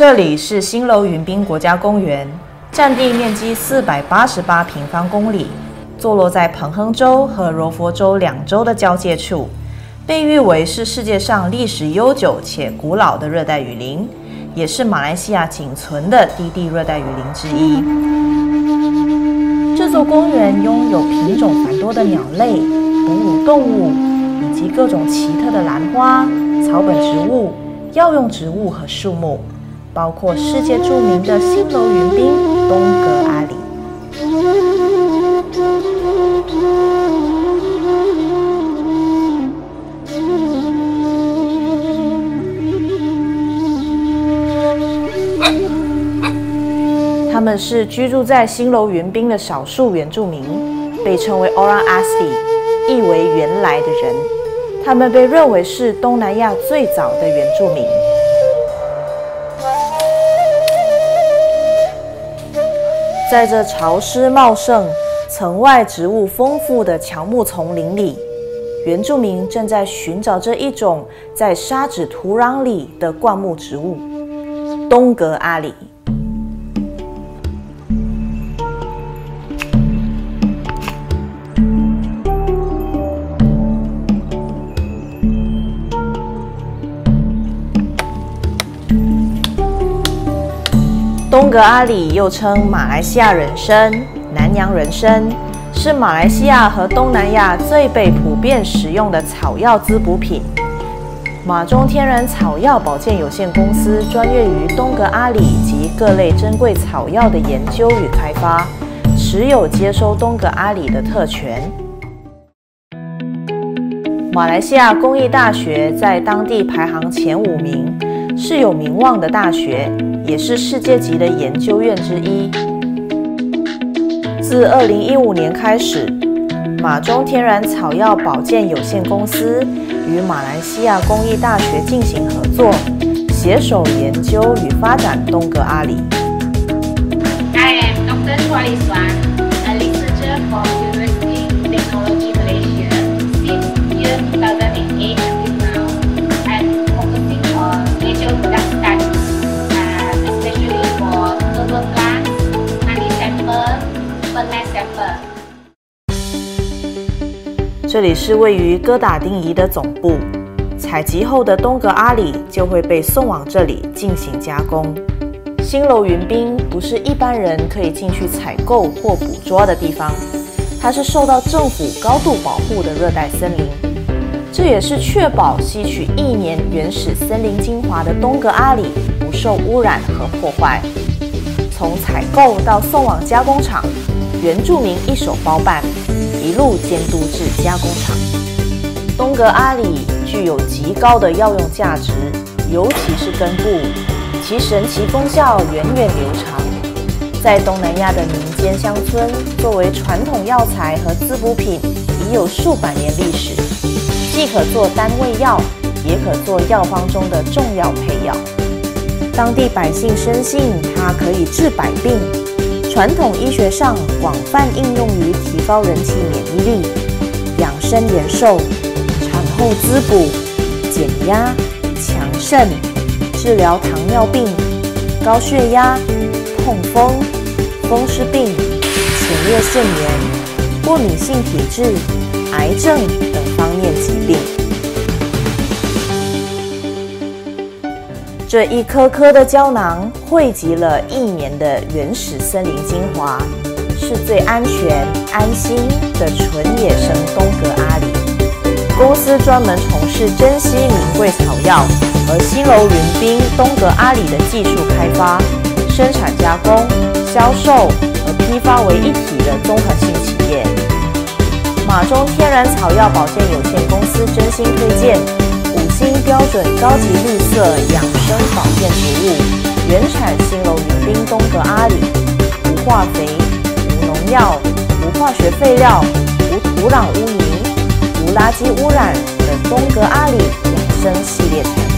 这里是新楼云滨国家公园，占地面积488平方公里，坐落在彭亨州和柔佛州两州的交界处，被誉为是世界上历史悠久且古老的热带雨林，也是马来西亚仅存的低地热带雨林之一。这座公园拥有品种繁多的鸟类、哺乳动物，以及各种奇特的兰花、草本植物、药用植物和树木，包括世界著名的新楼云滨东格阿里。他们是居住在新楼云滨的少数原住民，被称为 Orang Asli， 意为原来的人。他们被认为是东南亚最早的原住民。在这潮湿茂盛、层外植物丰富的乔木丛林里，原住民正在寻找着一种在沙质土壤里的灌木植物——东格阿里。东格阿里又称马来西亚人参、南洋人参，是马来西亚和东南亚最被普遍使用的草药滋补品。马中天然草药保健有限公司专业于东格阿里及各类珍贵草药的研究与开发，持有接收东格阿里的特权。马来西亚工艺大学在当地排行前5名，是有名望的大学，也是世界级的研究院之一。自2015年开始，马中天然草药保健有限公司与马来西亚工艺大学进行合作，携手研究与发展东格阿里。 I am Dr. Chua Swan, a researcher from University Technology Malaysia. Since year 2008 until now, I'm focusing on natural product studies, especially for herbal plants, honey sample, ferment sample. 这里是位于哥打丁宜的总部，采集后的东格阿里就会被送往这里进行加工。新楼云滨不是一般人可以进去采购或捕捉的地方，它是受到政府高度保护的热带森林，这也是确保吸取1年原始森林精华的东格阿里不受污染和破坏。从采购到送往加工厂，原住民一手包办，一路监督至加工厂。东格阿里具有极高的药用价值，尤其是根部，其神奇功效源远流长。在东南亚的民间乡村，作为传统药材和滋补品，已有数百年历史。既可做单味药，也可做药方中的重要配药。当地百姓深信它可以治百病。传统医学上广泛应用于提高人体免疫力、养生延寿、产后滋补、减压、强肾、治疗糖尿病、高血压、痛风、风湿病、前列腺炎、过敏性体质、癌症等方面疾病。这一颗颗的胶囊汇集了1年的原始森林精华，是最安全、安心的纯野生东格阿里。公司专门从事珍稀名贵草药和新楼云滨东格阿里的技术开发、生产加工、销售和批发为一体的综合性企业。马中天然草药保健有限公司真心推荐5星标准高级绿色养生保健植物，原产新楼云滨东格阿里，无化肥、无农药、无化学废料、无土壤污泥、无垃圾污染的东格阿里养生系列产品。